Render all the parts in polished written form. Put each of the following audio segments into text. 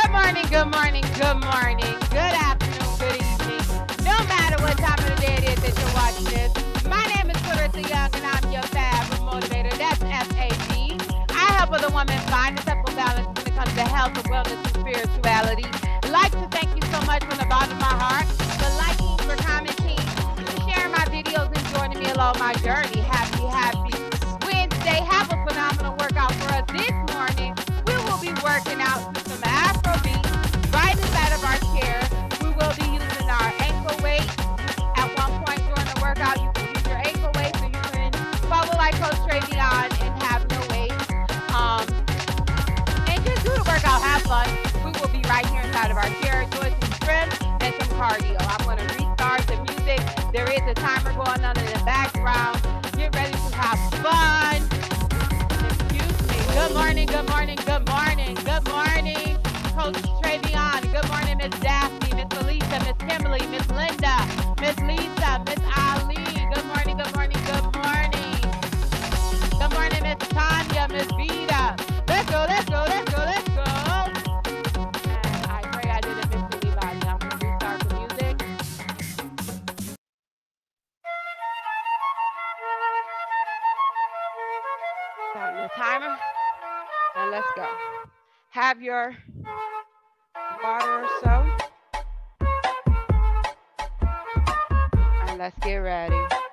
morning, good morning, good morning, good afternoon, good evening. No matter what time of the day it is that you're watching this, my name is Clarissa Young and I'm your FAB Motivator. That's FAB. I help other women find a simple balance when it comes to health, wellness, and spirituality. I'd like to thank you so much from the bottom of my heart for liking, for commenting, for sharing my videos and joining me along my journey. Happy Wednesday. Have a phenomenal workout for us this morning. We will be working out to some Afrobeat right inside of our chair. We will be using our ankle weight. At one point during the workout, you can use your ankle weight so you can follow like Coach Travion and have no weight. And just do the workout, have fun. We will be right here inside of our chair doing some strength and some cardio. I'm going to restart the music. There is a timer going on in the background. Get ready to have fun. Excuse me. Good morning, good morning, good morning, good morning, Coach Travion. Good morning, Miss Daphne, Miss Felicia, Miss Kimberly, Miss Linda, Miss Lisa, Miss Ali. Good morning, good morning, good morning. Good morning, Miss Tanya, Miss Vita. Let's go, let's go, let's go, let's go. And I pray I didn't miss anybody. I'm going to restart the music. Starting the timer. And let's go. Have your water or so. And let's get ready.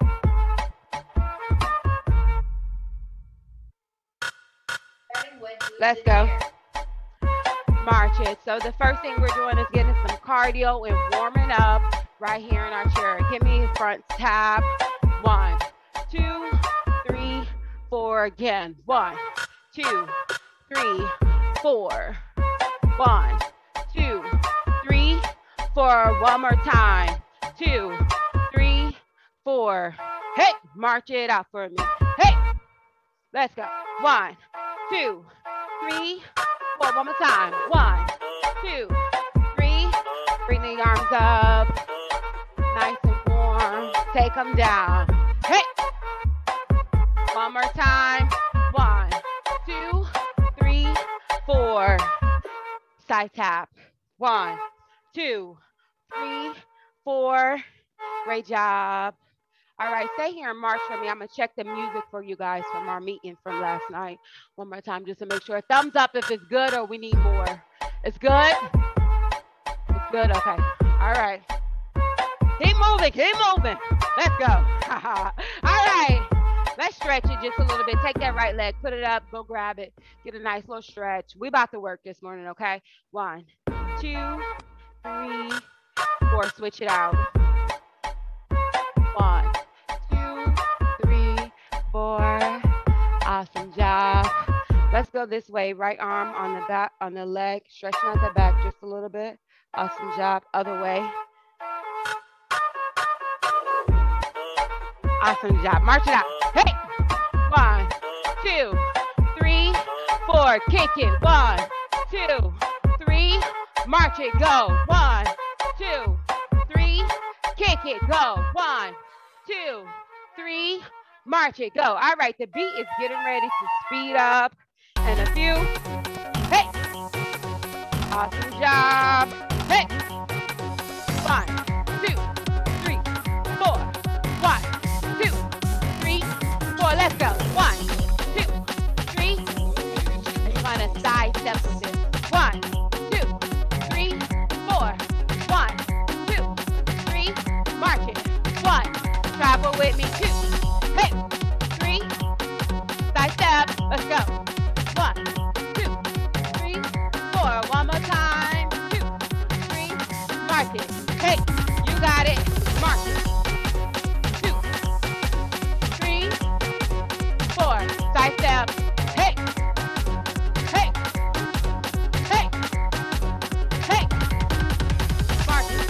Let's go. March it. So the first thing we're doing is getting some cardio and warming up right here in our chair. Give me a front tap. 1, 2, 3, 4 again. 1, 2, 3, 4. 1, 2, 3, 4. One more time. 2, 3, 4. Hey, march it out for me. Hey, let's go. 1, 2, 3, 4. One more time. 1, 2, 3. Bring the arms up. Nice and warm. Take them down. Hey. One more time. 1, 2, 3, 4. Side tap. 1, 2, 3, 4. Great job. All right, stay here and march for me. I'm going to check the music for you guys from our meeting from last night. One more time just to make sure. Thumbs up if it's good or we need more. It's good? It's good? Okay. All right. Keep moving. Keep moving. Let's go. All right. Let's stretch it just a little bit. Take that right leg. Put it up. Go grab it. Get a nice little stretch. We about to work this morning, okay? 1, 2, 3, 4. Switch it out. 1, 2, 3, 4. Awesome job. Let's go this way. Right arm on the back, on the leg. Stretching out the back just a little bit. Awesome job. Other way. Awesome job. March it out. Hey. 1, 2, 3, 4. Kick it. 1, 2, 3. March it. Go. 1, 2, 3. Kick it. Go. 1, 2, 3. March it. Go. All right. The beat is getting ready to speed up. And a few. Hey. Awesome job. Hey. 1, 2, 3, 4. 1, 2, 3, 4. Let's go. 1, 2, 3. And trying to side step with this. 1, 2, 3, 4. 1, 2, 3. March it. 1. Travel with me. 2. Hey. 3. Side step. Let's go. 1, 2, 3, 4. One more time. 2, 3. March it. Hey. You got it. March it. 2, 3, 4. Side step. Hey. Hey. Hey. Hey. March it.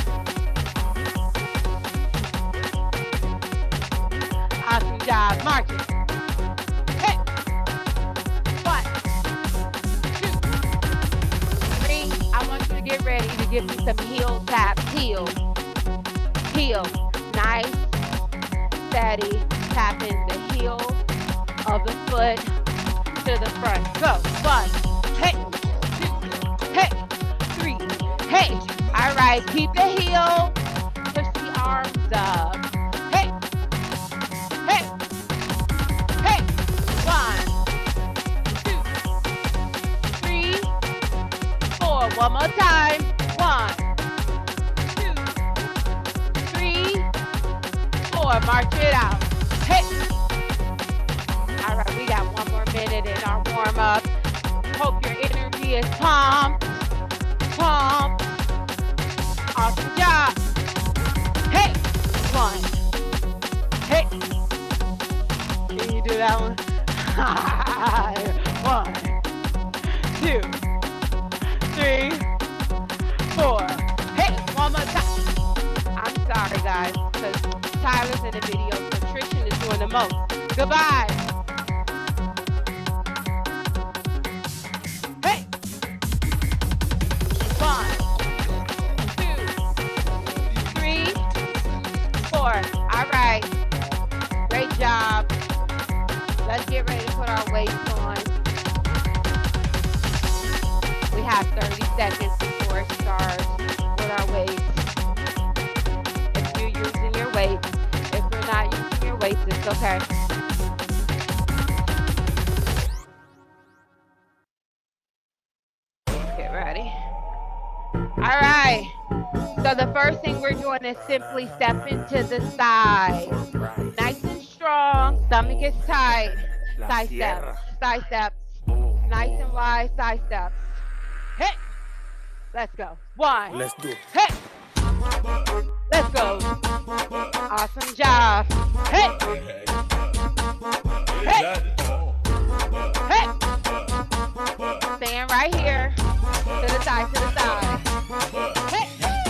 Awesome job. March it. Hey. 1, 2, 3. I want you to get ready to give me some heel taps. Heel. Heel. Nice. Steady. Tapping the heel of the foot to the front. Go. 1. Hey. 2. Hey. right, keep the heel, push the arms up. Hey, hey, hey. 1, 2, 3, 4. One more time. 1, 2, 3, 4. March it out. Hey. All right, we got 1 more minute in our warm up. Hope your energy is pumped. Awesome job. Hey, 1. Hey, can you do that one? 1, 2, 3, 4. Hey, one more time. I'm sorry, guys, because Tyler's in the video, so Trishan is doing the most. Goodbye. Hey. 1, 2, 3, 4. All right. Great job. Let's get ready to put our weights on. We have 30 seconds before it starts with our weights. If you're using your weights, if you're not using your weights, it's okay. Get ready. All right. So the first thing we're doing is simply step into the side. Nice and strong. Stomach is tight. Side steps. Side steps. Nice and wide side steps. Hey. Let's go. 1. Let's do it. Hey. Let's go. Awesome job. Hey. Hey. Hey. Stand right here. To the side, to the side. Hey.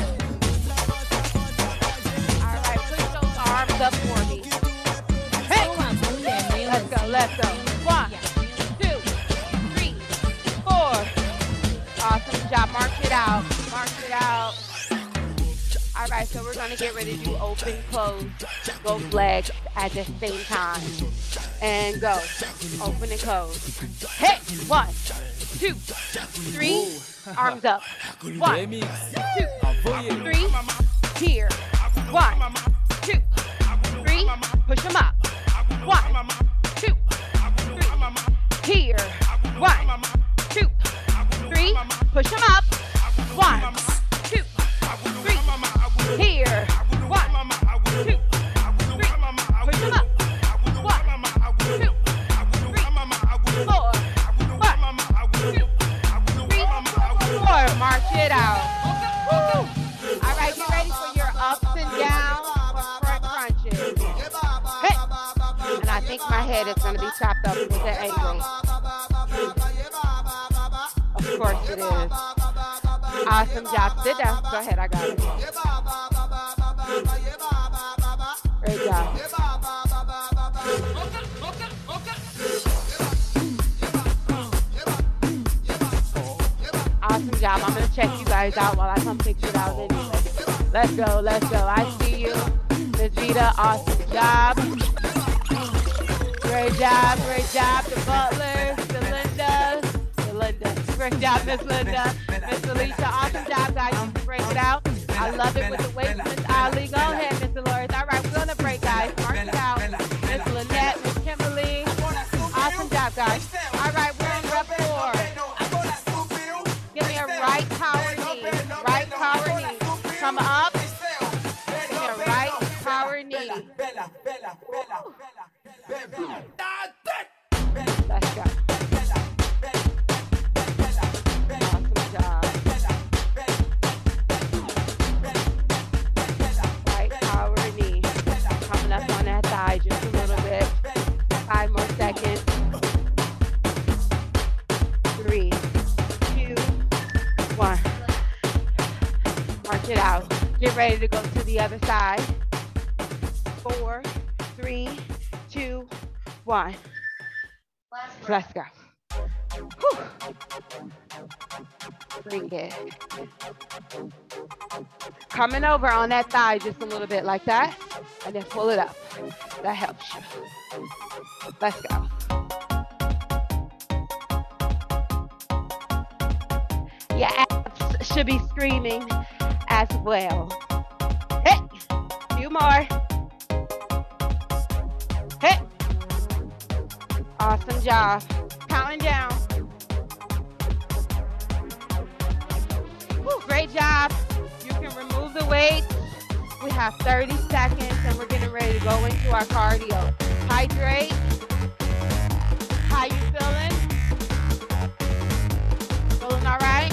All right, push those arms up for me. Hey. Let's go, let's go. 1, 2, 3, 4. Awesome job. March it out. March it out. All right, so we're going to get ready to do open, close, both legs at the same time. And go. Open and close. Hey, 1, 2, 3. Arms up. 1, 2, 3. Here. 1, 2, 3. Push them up. 1, 2, 3. Here. 1, 2, 3. Push them up. 1, 2, 3. Here. 1, 2, 3. Push them up. 1, 2, 3, 4. 1, 2, 3, 4. March it out. Woo. All right, get ready for your ups and downs or front crunches. Hey. And I think my head is going to be chopped up with the angle. Of course it is. Awesome job. Sit down. Go ahead. I got it. Great job. Awesome job. I'm going to check you guys out while I come fix it out anyway. Let's go. Let's go. I see you. Ms. Vita, awesome job. Great job. Great job. The Butlers, the Lindas. Great job, Miss Linda. Miss Alicia, awesome job, guys. You can break it out. I love it with the weights, Miss Ali. Go ahead, Miss Dolores. All right, we're going to break, guys. Mark it out. Miss Lynette, Miss Kimberly. Awesome job, guys. All right, we're on rep 4. Give me a right power knee. Right power knee. Come up. Give me a right power knee. Let's go. Just a little bit. 5 more seconds. 3, 2, 1. March it out. Get ready to go to the other side. 4, 3, 2, 1. Let's go. Whew. Bring it. Coming over on that thigh just a little bit like that. And then pull it up. That helps you. Let's go. Your abs should be screaming as well. Hey, few more. Hey, awesome job. Counting down. Woo, great job. You can remove the weights. We have 30 seconds and we're getting ready to go into our cardio. Hydrate. How you feeling? Feeling all right?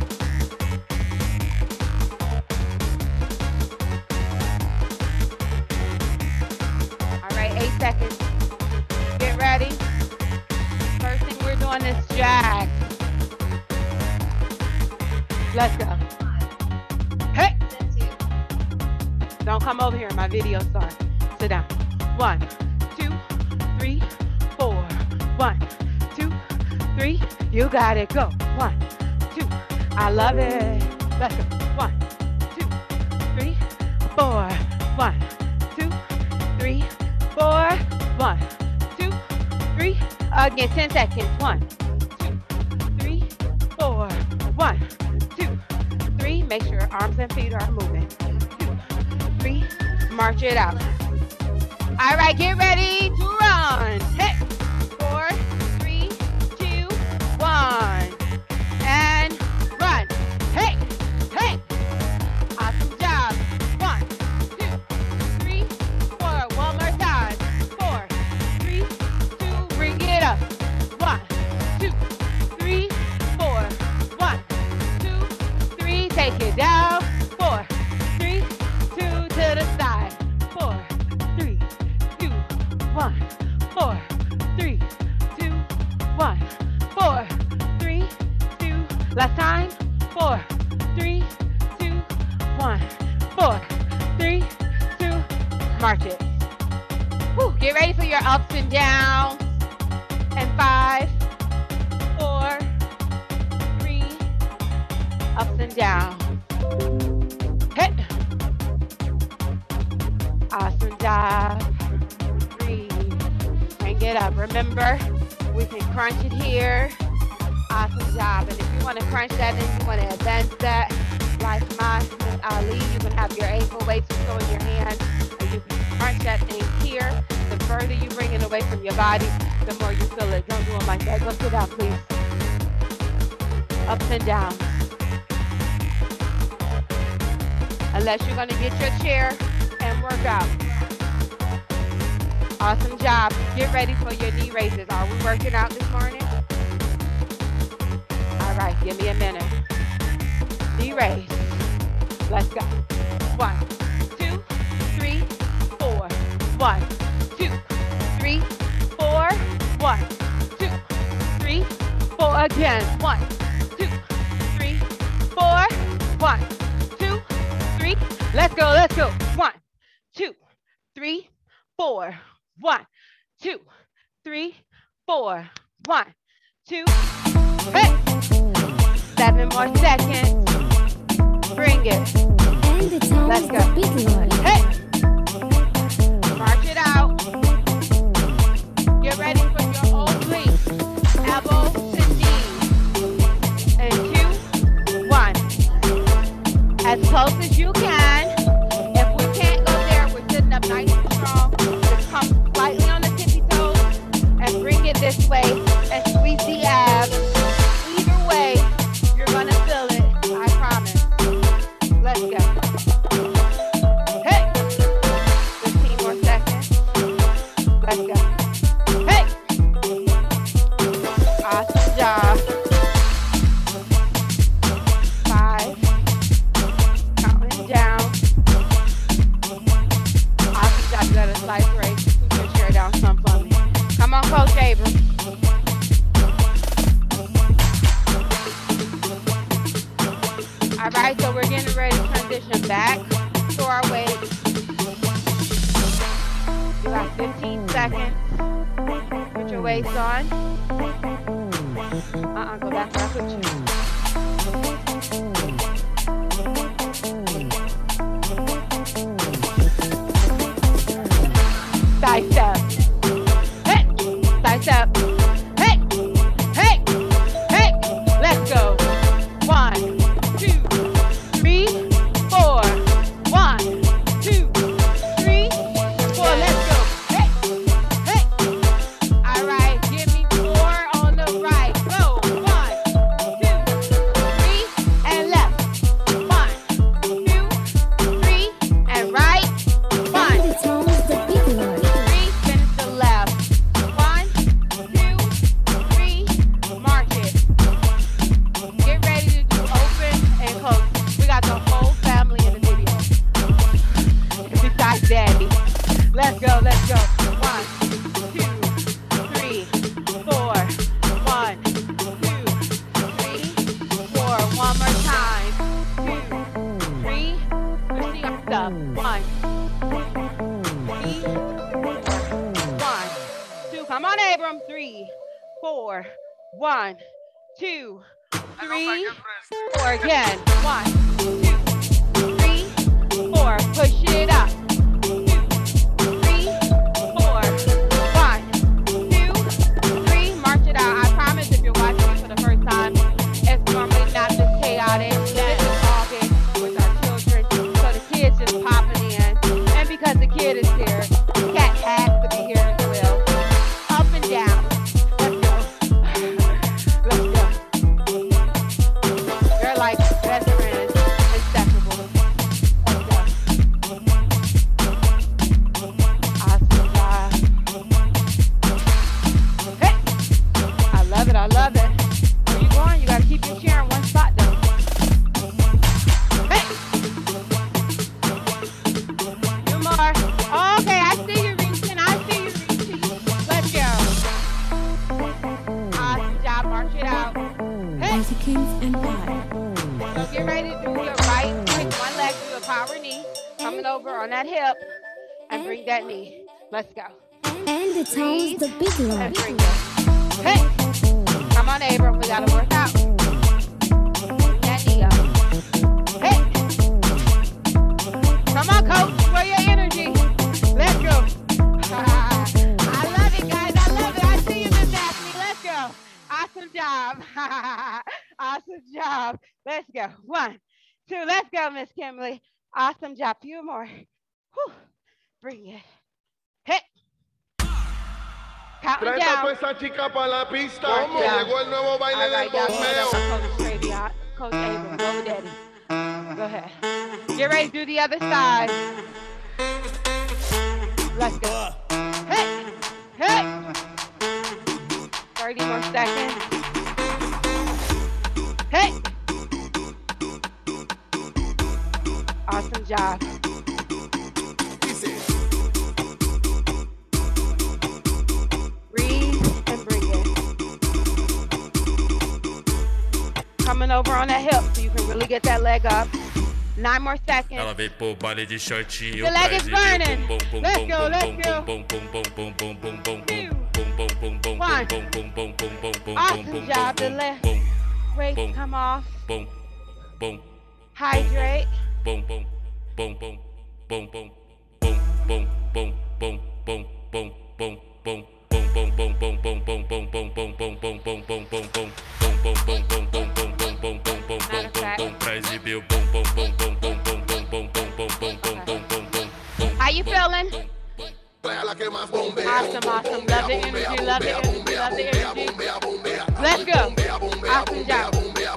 All right, 8 seconds. Get ready. First thing we're doing is jog. Let's go. Hey! Don't come over here. My video starts. Sit down. 1, 2, 3, 4. 1, 2, 3. You got it. Go. 1, 2. I love it. Let's go. 1, 2, 3, 4. 1, 2, 3, 4. 1, 2, 3. Again, 10 seconds. 1, 2, 3, 4. 1, 2, 3. Make sure your arms and feet are moving. 2, 3. March it out. All right, get ready to run. Hey. 4, 3, 2, 1. And run. Hey. Hey. Awesome job. 1, 2, 3, 4. One more time. 4, 3, 2. Bring it up. 1, 2, 3, 4. 1, 2, 3. Take it down. 4, 3, 2 to the side. 4, 3, 2, 1. 4, 3, 2, 1. 4, 3, 2. Last time. 4, 3, 2, 1. 4, 3, 2. March it. Woo. Get ready for your ups and downs. And 5, 4, 3. Ups and downs. Hit. Awesome job. Breathe. Bring it up. Remember, we can crunch it here. Awesome job. And if you want to crunch that and you want to advance that, like Miss Ali, you can have your ankle weights go in your hand and you can crunch that thing here. The further you bring it away from your body, the more you feel it. Don't do it like that. Go sit down, please. Ups and downs. Unless you're going to get your chair and work out. Awesome job. Get ready for your knee raises. Are we working out this morning? All right, give me a minute. Knee raise. Let's go. 1, 2, 3, 4. 1, 2, 3, 4. 1, 2, 3, 4. Again. 1, 2, 3, 4. 1, 2, 3. Let's go. Let's go. 1, 2, 3, 4. 1, 2, 3, 4. 1, 2. Hey. 7 more seconds. Bring it. Let's go. Hey. March it out. Get ready for your obliques. Elbow to knee. And 2, 1. As close as you can. If we can't go there, we're sitting up nice and strong. Just come slightly on the tippy toes and bring it this way and squeeze the abs. Either way, you're gonna feel it. I promise. Let's go. Hey! 15 more seconds. Let's go. Hey! Awesome job. 5. Counting down. Awesome job. You got a slight break. Put your chair down some for me. Come on, Coach Abrams. All right, so we're getting ready to transition back to our weights. You got 15 seconds. Put your weights on. Go back where I put you. Side step. Hey, side step. Hey, hey, hey. Let's go. 1, 2, 3, 4. 4. 1, 2, 3, 4. Again. 1, 2, 3, 4. Push it up. 2, 3, 4. 1, 2, 3. March it out. I promise if you're watching me for the first time, it's normally not this chaotic. That is talking with our children. So the kids just popping in. And because the kid is here, the cat has to be here as well. Up and down. Let's go. Let's go. They're like veterans, inseparable. Let's go. Awesome job. Hey. I love it. I love it. Where you going? You got to keep your chair in one spot, though. Hey. Two more. Okay, I see you reaching. I see you reaching. Let's go. Awesome job. March it out. Hey. So get ready to do your right, take one leg, do a power knee, coming over on that hip, and bring that knee. Let's go. And it's always the big And one. bring it. Hey. Come on, Abram. We got to work out. Bring that knee up. Hey. Come on, coach. Where your energy? Let's go. I love it, guys. I love it. I see you, Miss Daphne. Let's go. Awesome job. Awesome job. Let's go. 1, 2. Let's go, Miss Kimberly. Awesome job. Few more. Whew. Bring it. Hit. Counting Trae a down. toda esa chica para la pista. March Hombre, down. llegó el nuevo baile All del right, y'all. bombeo. Coach Abram, go daddy. Go ahead. Get ready to do the other side. Let's go. Hey, hey. 30 more seconds. Hey. Awesome job. Breathe and bring it. Coming over on that hip so you can really get that leg up. 9 more seconds. Ela veio pro baile de shortinho. The leg is burning. Bum, bum, Let's bum, go, bum, let's bum, go. bum, bum, bum, bum, bum, bum, bum, 2, bum, bum, bum, bum, 1. bum, bum, bum, bum, bum, bum, Awesome bum, job. The bum, left bum, weight boom. come off. bum, bum, Hydrate. bum, bum, bum, bum, bum, bum, bum, bum, bum, bum, bum, bum, bum, bum. How you feeling? Awesome, awesome. Love the energy, love the energy, love the energy. Let's go. Awesome job.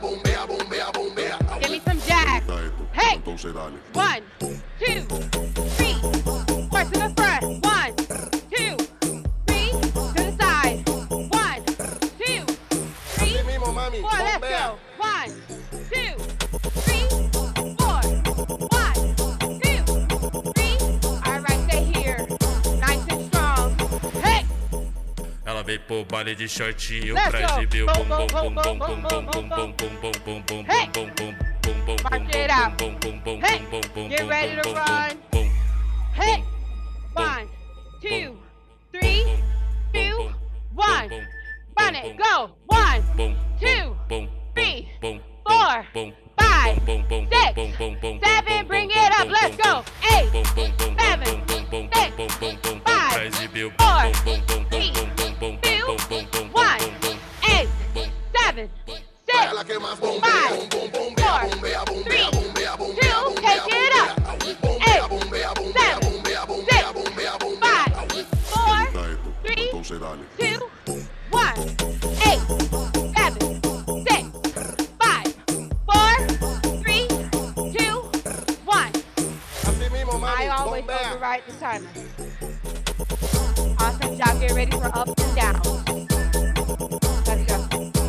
Give me some jazz. Hey. 1, 2, 3, 4 to the front. 1, 2, 3 to the side. 1, 2, 3, 4. Let's go. 1, 2, 3, 4. 1, 2, 3. All right, stay here. Nice and strong. Hey. Ela veio pro baile de shortinho Let's pra go. exibir o Boom, bum boom, bum boom, bum boom, bum boom, bum boom, bum bum bum bum bum Hey. bum bum bum bum March it out. Hey. Get ready to run. Hey. 1, 2, 3, 2, 1. Run it. Go. 1, 2, 3, 4, 5, 6, 7. Bring it up. Let's go. 8, 7, 6, 5, 4, 3, 2, 1. 8, 7, 6, 5, 4, 3, 2. Take it up. 8, 7, 6, 5, 4, 3, 2, 1. 8, 7, 6, 5, 4, 3, 2, 1. I always override the timer. Awesome job. Get ready for ups and downs. Let's go.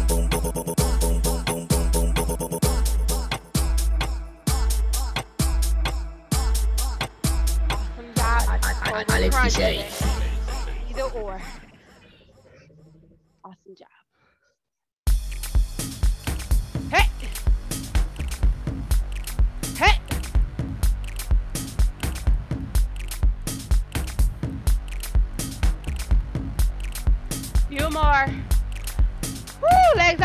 Awesome job. Alex Crunch DJ. it. Either or. Awesome job. Hey. Hey. Few more.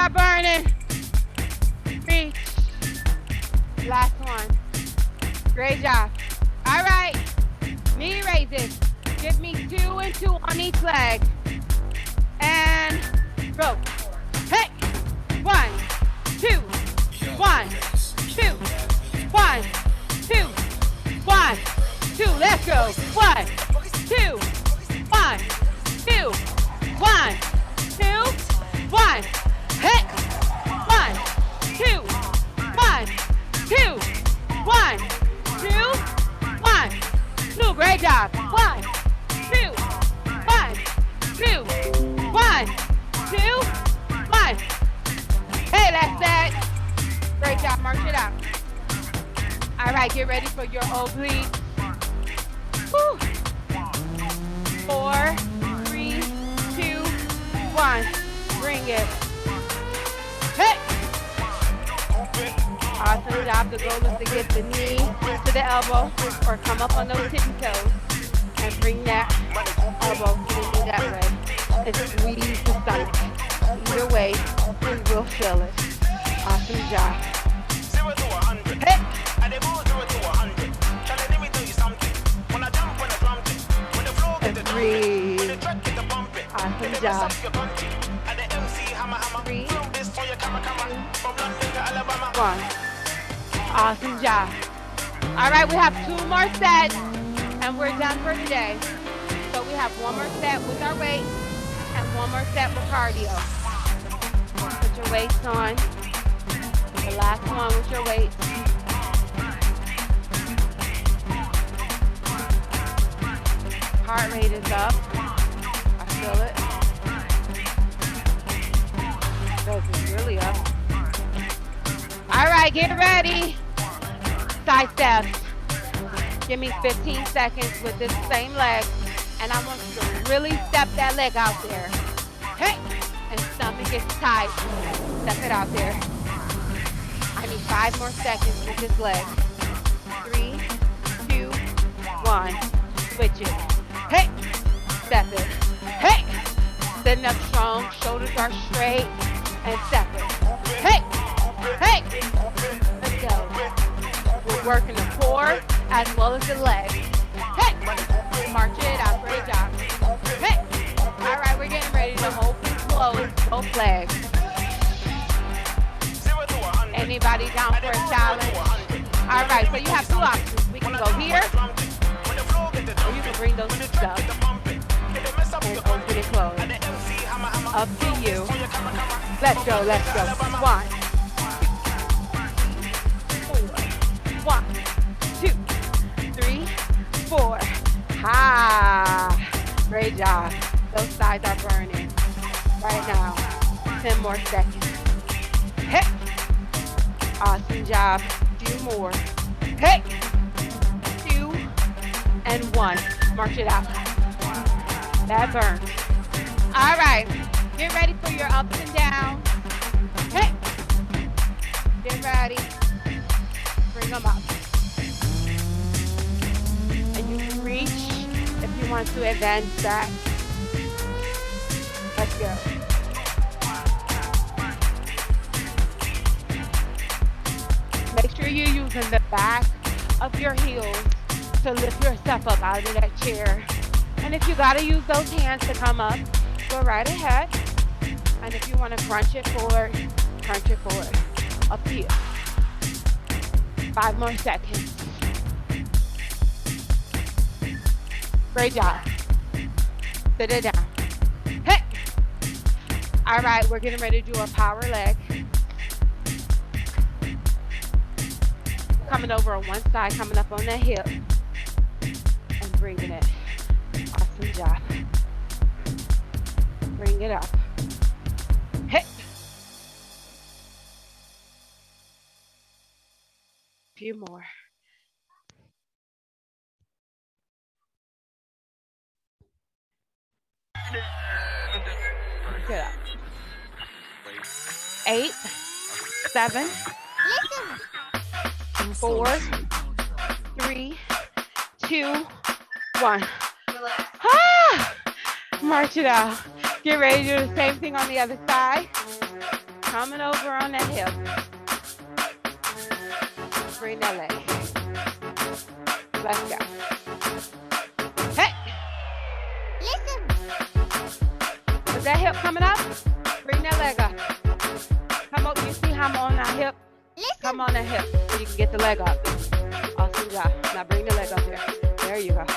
are burning. Reach. Last one. Great job. All right. Knee raises. Give me 2 and 2 on each leg. And go. Hey. 1, 2. 1, 2. 1, 2. 1, 2. Let's go. 1, 2. 1, 2. 1, 2. 1. Hit. 1, 2. 1, 2. 1, 2. 1, 2. Great job. 1, 2. 1, 2. 1, 2. 1. Hey, that's that. Great job. March it out. All right, get ready for your obliques. Woo. 4, 3, 2, 1. Bring it. Hey. Awesome job. The goal is to get the knee to the elbow or come up on those tippy toes and bring that elbow to the knee that way and squeeze the stomach. Either way, we will feel it. Awesome job. Hey. And breathe. Awesome job. 3, 2, 1. Awesome job. All right, we have 2 more sets and we're done for today. So we have 1 more set with our weights and 1 more set with cardio. Put your weights on. The last one with your weights. Heart rate is up. I feel it. This is really up. All right, get ready. Side steps. Give me 15 seconds with this same leg. And I want you to really step that leg out there. Hey, and stomach is tight. Step it out there. I need 5 more seconds with this leg. 3, 2, 1. Switch it. Hey, step it. Hey, sitting up strong. Shoulders are straight. And step it. Hey, hey. Let's go. We're working the core as well as the legs. Hey, march it out. Great job. Hey, all right, we're getting ready to open close both legs. Anybody down for a challenge? All right, so you have 2 options. We can go here, or you can bring those 2 up and open and close. Up to you. Let's go, let's go. 1, 1, 2, 3, 4. Ha! Great job. Those sides are burning right now. 10 more seconds. Hey! Awesome job. Few more. Hey! 2 and 1. March it out. That burns. All right. Get ready for your ups and downs. Hey! Get ready. Bring them up. And you can reach if you want to advance that. Let's go. Make sure you're using the back of your heels to lift yourself up out of that chair. And if you gotta use those hands to come up, go right ahead. And if you want to crunch it forward, crunch it forward. Up to you. 5 more seconds. Great job. Sit it down. Hey! All right, we're getting ready to do a power leg. Coming over on one side, coming up on that hip. And bringing it. Awesome job. Bring it up. Hit. Few more. Get up. 8, 7, 4, 3, 2, 1. Ah! March it out. Get ready to do the same thing on the other side. coming over on that hip. Bring that leg. Let's go. Hey! Listen. Is that hip coming up? Bring that leg up. Come up. You see how I'm on that hip? Listen. Come on that hip so you can get the leg up. Awesome job. Now bring the leg up there. There you go.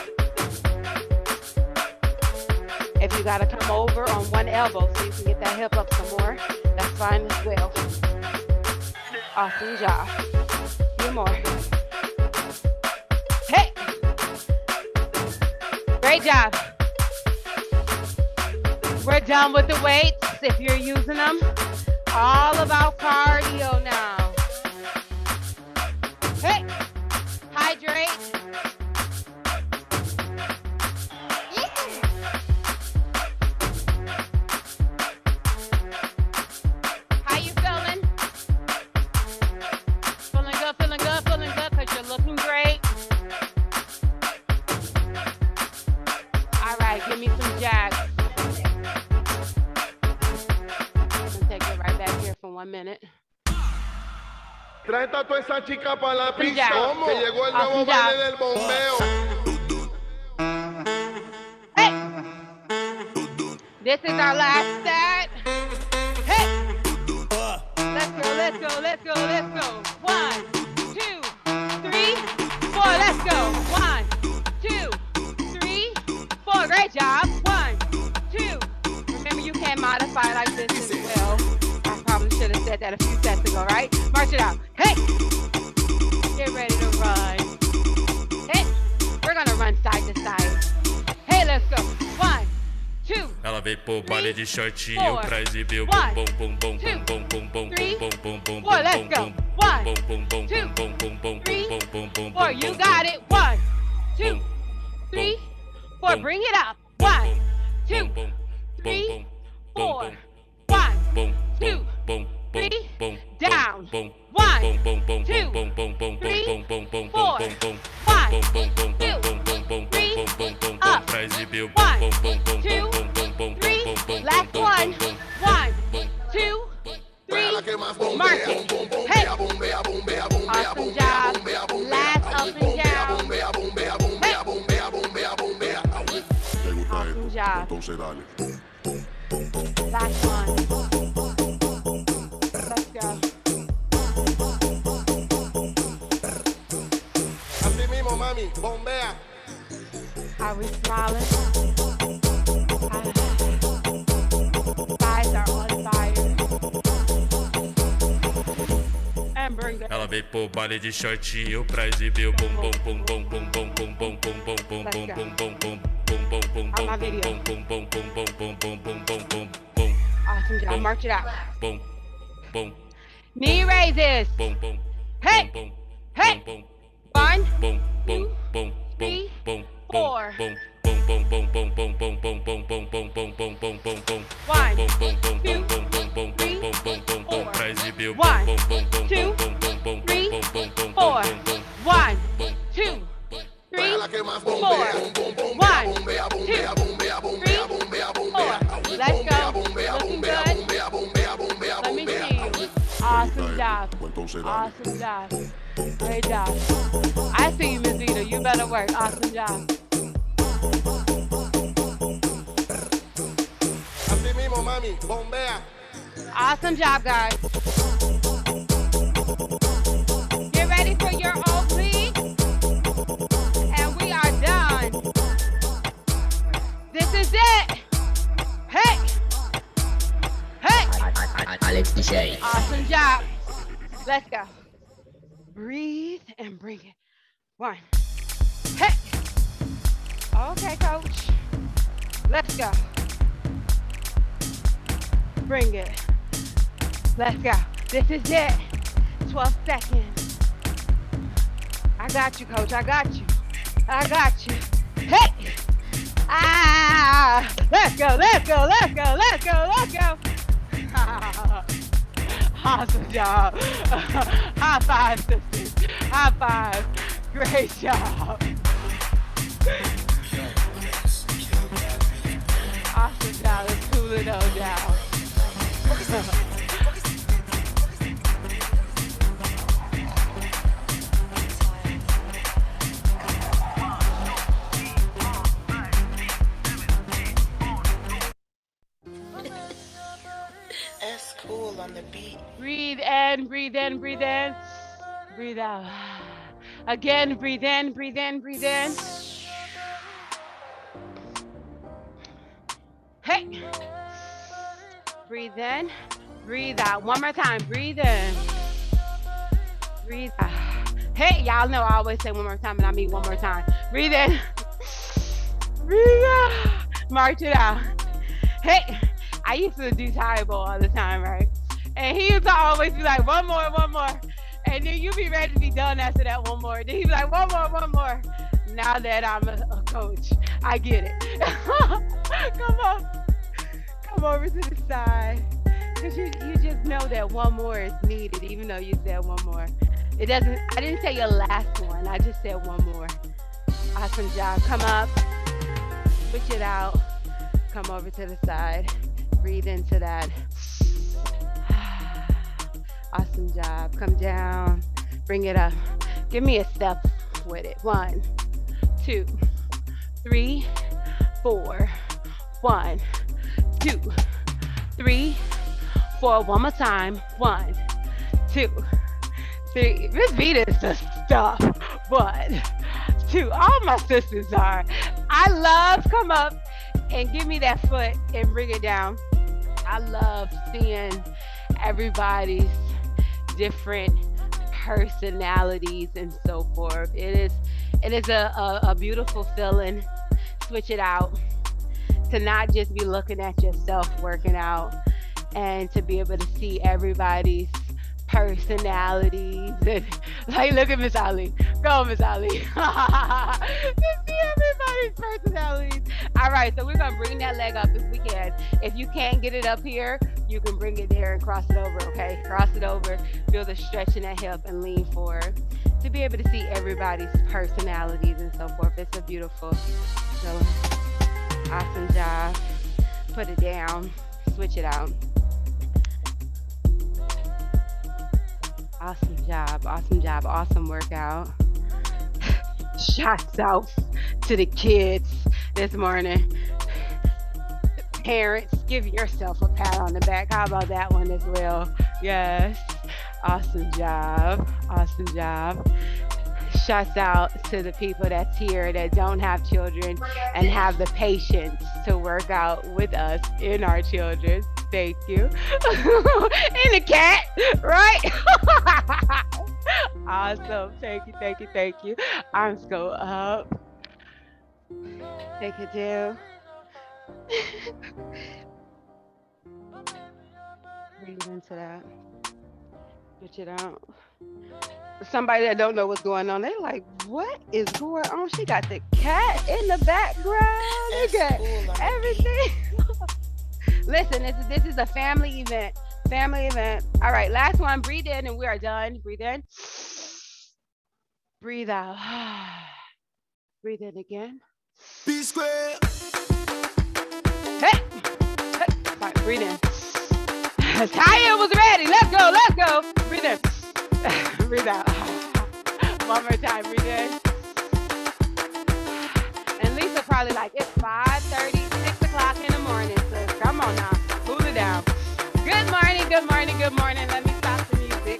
If you got to come over on one elbow so you can get that hip up some more, that's fine as well. Awesome job. A few more. Hey! Great job. We're done with the weights if you're using them. All about cardio now. Hey! Hydrate. How you feeling? Feeling good, feeling good, feeling good because you're looking great. All right, give me some jacks. I'm going to take it right back here for 1 minute. Trae a toda esa chica para la pista. Ya. ¿Cómo? Que llegó el nuevo Awesome job. baile del bombeo. Hey! This is our last set. Hey! Let's go, let's go, let's go, let's go. 1, 2, 3, 4. Let's go. 1, 2, 3, 4. Great job. 1, 2. Remember, you can modify like this as well. I probably should have said that a few sets ago, right? March it out. Hey! Get ready to run. Hey! We're gonna run side to side. Hey, let's go. 1, 2. Ela veio pro baile de shortinho four. pra exibir o One, bum bum bum two, bum bum bum three, bum bum bum four. Let's bum go. bum 1, bum bum 2, bum bum bum 3, bum bum bum 4. You got it. 1, 2, 3, 4. Bring it up. 1, 2, 3, 4. 1, 2, 3. Down. 1, 2, 3, 4. 1, 2, 3. Up. 1, 2, 3. Last one. 1, 2, 3. Mark it. Hey. Awesome job. Last up and down. Hey. Awesome job. Last one. Let's go. Así mismo, mami, bombea. Are we smiling? Eyes are on fire. And bring the Ela veio pro baile de shortinho pra exibir o bum bum bum bum bum bum bum bum bum bum bum bum bum bum bum bum bum my video. bum bum bum bum bum bum bum bum bum bum bum. Awesome job. March it out. Boom, boom, Knee raises. boom, boom. Hey. Boom, Hey. boom, 1, boom, 2, boom, boom, 3, boom, 4. boom, boom, boom, boom, boom, boom, boom, boom, boom, boom, boom, boom, boom, boom, boom, boom. 1, Boom, boom, boom, 2, boom, boom, boom, 3, boom, boom, boom, boom, 4. pra exibir o 1, boom, boom, boom, 2, boom, boom, boom, 3, boom, boom, boom, 4. boom, boom. 1, 2, 3, 4. 1, 2, 3, 4. Let's go. Looking good. Let me see you. Awesome job. Awesome job. Great job. I see you, Miss Vita. You better work. Awesome job. Así mismo, mami, bombea. Awesome job, guys. Get ready for your oblique. And we are done. This is it. Hey. Hey. Alex DJ. Awesome job. Let's go. Breathe and bring it. 1. Hey. Okay, coach. Let's go. Bring it. Let's go. This is it. 12 seconds. I got you, coach. I got you. I got you. Hey. Ah. Let's go. Let's go. Let's go. Let's go. Let's go. Awesome job. High five, sisters. High five. Great job. Awesome job. Let's cool it on down. in, breathe in, breathe out. Again, breathe in, breathe in, breathe in. Hey, breathe in, breathe out. One more time, breathe in, breathe out. Hey, y'all know I always say one more time, and I mean one more time. Breathe in, breathe out. March it out. Hey, I used to do Taibo all the time, right? And he used to always be like, one more, one more. And then you be ready to be done after that one more. Then he'd be like, one more, one more. Now that I'm a coach, I get it. Come on. Come over to the side. Because you just know that one more is needed, even though you said one more. It doesn't, I didn't say your last one. I just said one more. Awesome job. Come up. Switch it out. Come over to the side. Breathe into that. Awesome job. Come down. Bring it up. Give me a step with it. 1, 2, 3, 4. 1, 2, 3, 4. One more time. 1, 2, 3. Miss Vita is the stuff. 1, 2. All my sisters are. I love, come up and give me that foot and bring it down. I love seeing everybody's different personalities and so forth. It is a beautiful feeling. Switch it out. To not just be looking at yourself working out, and to be able to see everybody's personalities. And like, look at Miss Ali. Go, Miss Ali. To see everybody's personalities. All right, so we're gonna bring that leg up if we can. If you can't get it up here, you can bring it there and cross it over, okay? Cross it over, feel the stretch in that hip and lean forward. To be able to see everybody's personalities and so forth. It's a beautiful feeling. Awesome job. Put it down. Switch it out. Awesome job. Awesome job. Awesome workout. Shots out to the kids this morning. Parents, give yourself a pat on the back. How about that one as well? Yes. Awesome job. Awesome job. Shouts out to the people that's here that don't have children and have the patience to work out with us in our children. Thank you. And the cat, right? Awesome. Thank you, thank you, thank you. Arms go up. Take it down. Breathe into that. Switch it out. Somebody that don't know what's going on, they're like, what is going on? She got the cat in the background. Look at everything. Listen, this is a family event. Family event. All right, last one. Breathe in and we are done. Breathe in. Breathe out. Breathe in again. Be square. Hey. Sorry, breathe in. Taya was ready. Let's go. Let's go. Breathe in. Breathe out. One more time. Breathe in. And Lisa probably like, it's 5:30, 6 o'clock in the morning. So come on now. Cool it down. Good morning. Good morning. Good morning. Let me stop the music.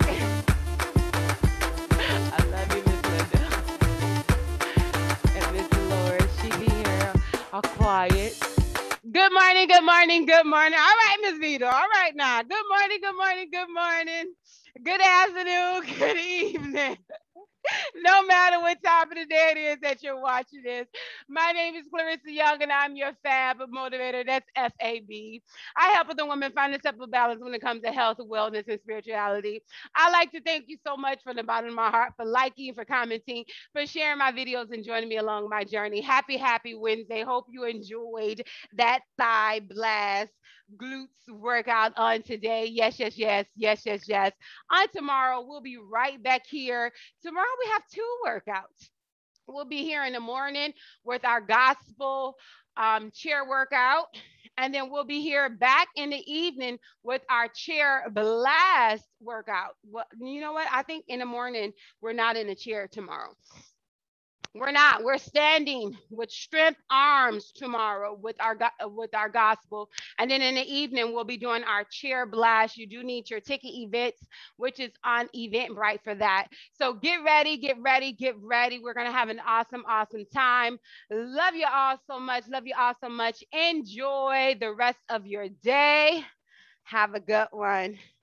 I love you, Miss Linda. And Miss Lord, she be here all quiet. Good morning. Good morning. Good morning. All right, Miss Vita. All right now. Good morning. Good morning. Good morning. Good afternoon. Good evening. No matter what time of the day it is that you're watching this. My name is Clarissa Young, and I'm your FAB Motivator. That's FAB. I help other women find a simple balance when it comes to health, wellness, and spirituality. I like to thank you so much from the bottom of my heart for liking, for commenting, for sharing my videos, and joining me along my journey. Happy Wednesday. Hope you enjoyed that thigh blast glutes workout on today. Yes, yes, yes, yes, yes, yes. On tomorrow, we'll be right back here. Tomorrow we have 2 workouts. We'll be here in the morning with our gospel chair workout. And then we'll be here back in the evening with our chair blast workout. Well, you know what? I think in the morning, we're not in the chair tomorrow. We're not. We're standing with strength arms tomorrow with our gospel, and then in the evening we'll be doing our chair blast. You do need your ticket events, which is on Eventbrite for that. So get ready, get ready, get ready. We're gonna have an awesome, awesome time. Love you all so much. Love you all so much. Enjoy the rest of your day. Have a good one.